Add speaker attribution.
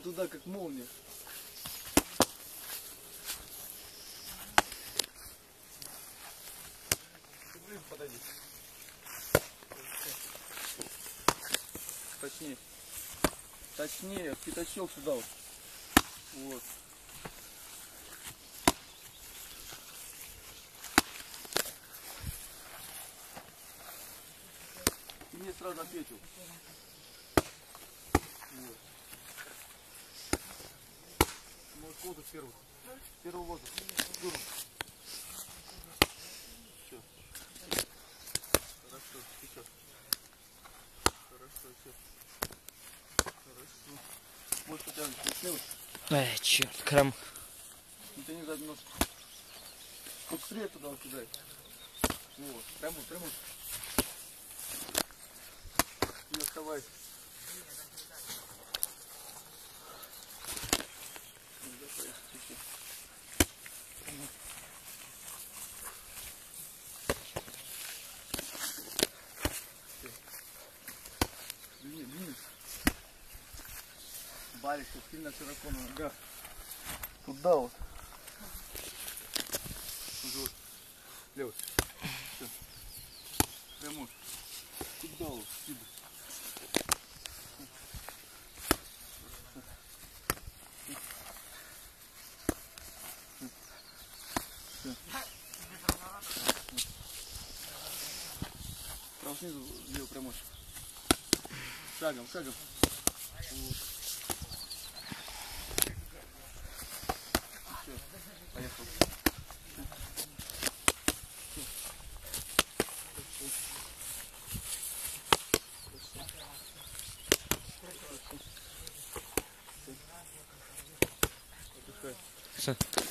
Speaker 1: туда, как молния. Блин, подойди. Точнее. Точнее, пятачок сюда вот. Вот. И мне сразу ответил. Вот. Может, воздух первый. Первый воздух. Дуром. Все. Хорошо, сейчас. Хорошо, все. Хорошо. Может, потянуть слева?
Speaker 2: Черт, крам.
Speaker 1: Не тяни за нос. Быстрее туда кидай. Вот, прямо. Не оставайся. Двини. Барик, сильно широко на ногах. Туда вот. Вот. Левый. Все. Прямо. Туда вот. Сюда. Право снизу, лево прямой. Шагом. Вот. Все, поехал.
Speaker 2: Все.